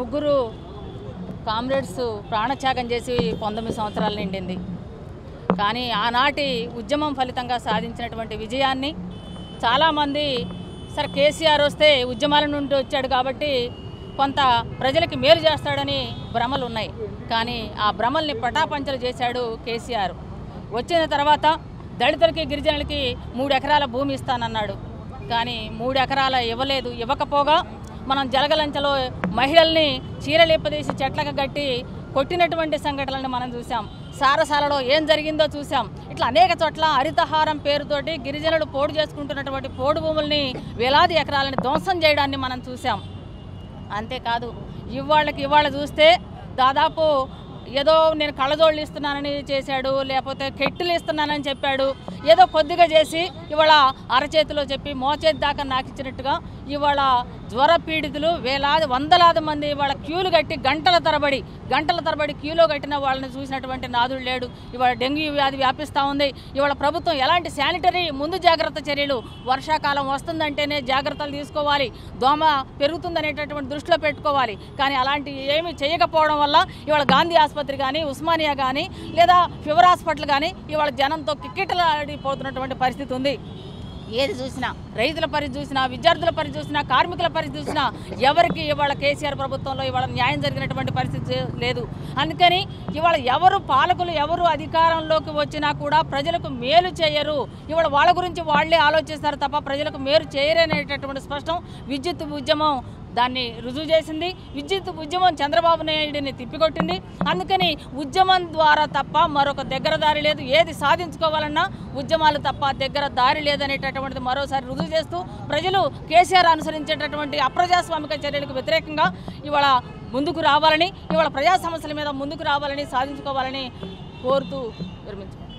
ముగ్గురు కామ్రేడ్స్ ప్రాణత్యాగం చేసి 19 సంవత్సరాలు నిండింది. కానీ ఆనాటి ఉద్యమం ఫలితంగా సాధించినటువంటి విజయాన్ని చాలామంది సరే కేసీఆర్ వస్తే ఉద్యమాల నుండి వచ్చాడు కాబట్టి కొంత ప్రజలకి మేలు చేస్తాడని భ్రమలు ఉన్నాయి. కానీ ఆ భ్రమల్ని పటాపంచలు చేశాడు కేసీఆర్. వచ్చిన తర్వాత దళితులకి గిరిజనులకి 3 ఎకరాల భూమి ఇస్తానన్నాడు. కానీ 3 ఎకరాల ఇవ్వలేదు. ఇవ్వకపోగా మనం జలగలంచలో మహిళల్ని చీరలిప్పదీసి చెట్లకు గట్టి కొట్టినటువంటి సంఘటనలను మనం చూసాం. సారసాలలో ఏం జరిగిందో చూసాం. ఇట్లా అనేక చోట్ల హరితహారం పేరుతోటి గిరిజనులు పోడు చేసుకుంటున్నటువంటి పోడు భూముల్ని వేలాది ఎకరాలని ధ్వంసం చేయడాన్ని మనం చూసాం. అంతేకాదు ఇవాళ చూస్తే దాదాపు ఏదో నేను కళ్ళజోళ్ళు ఇస్తున్నానని చేశాడు, లేకపోతే కెట్టులు ఇస్తున్నానని చెప్పాడు. ఏదో కొద్దిగా చేసి ఇవాళ అరచేతిలో చెప్పి మోచేతి దాకా నాకిచ్చినట్టుగా ఇవాళ జ్వర పీడితులు వందలాది మంది ఇవాళ క్యూలు కట్టి గంటల తరబడి క్యూలో కట్టిన వాళ్ళని చూసినటువంటి నాదుడు లేడు. ఇవాళ డెంగ్యూ వ్యాధి వ్యాపిస్తూ ఉంది. ఇవాళ ప్రభుత్వం ఎలాంటి శానిటరీ ముందు జాగ్రత్త చర్యలు, వర్షాకాలం వస్తుందంటేనే జాగ్రత్తలు తీసుకోవాలి, దోమ పెరుగుతుందనేటటువంటి దృష్టిలో పెట్టుకోవాలి. కానీ అలాంటి ఏమీ చేయకపోవడం వల్ల ఇవాళ గాంధీ ఆసుపత్రి కానీ, ఉస్మానియా కానీ, లేదా ఫీవర్ హాస్పిటల్ కానీ ఇవాళ జనంతో కిక్కిటలాడిపోతున్నటువంటి పరిస్థితి ఉంది. ఏది చూసినా రైతుల పరిస్థితి చూసినా, విద్యార్థుల పరిస్థితి చూసినా, కార్మికుల పరిస్థితి చూసినా ఎవరికి ఇవాళ కేసీఆర్ ప్రభుత్వంలో ఇవాళ న్యాయం జరిగినటువంటి పరిస్థితి లేదు. అందుకని ఇవాళ పాలకులు ఎవరు అధికారంలోకి వచ్చినా కూడా ప్రజలకు మేలు చేయరు. ఇవాళ వాళ్ళ గురించి వాళ్ళే ఆలోచిస్తారు తప్ప ప్రజలకు మేలు చేయరనేటటువంటి స్పష్టం విద్యుత్ ఉద్యమం దాన్ని రుజువు చేసింది. విద్యుత్ ఉద్యమం చంద్రబాబు నాయుడిని తిప్పికొట్టింది. అందుకని ఉద్యమం ద్వారా తప్ప మరొక దగ్గర దారి లేదు. ఏది సాధించుకోవాలన్నా ఉద్యమాలు తప్ప దగ్గర దారి లేదనేటటువంటిది మరోసారి రుజువు చేస్తూ ప్రజలు కేసీఆర్ అనుసరించేటటువంటి అప్రజాస్వామిక చర్యలకు వ్యతిరేకంగా ఇవాళ ముందుకు రావాలని, ఇవాళ ప్రజా సమస్యల మీద ముందుకు రావాలని, సాధించుకోవాలని కోరుతూ విరమించుకుంటాం.